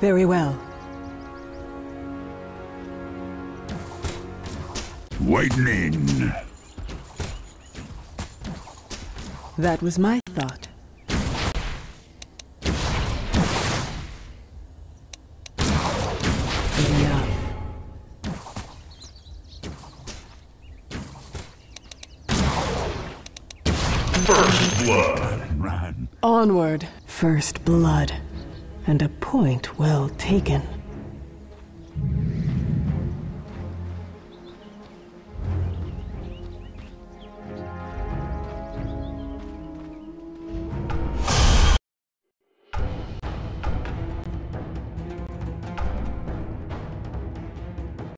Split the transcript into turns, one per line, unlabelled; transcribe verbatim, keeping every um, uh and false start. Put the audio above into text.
Very well.
Widening.
That was my thought. Enough.
First blood. Run.
Onward. First blood. And a point well taken.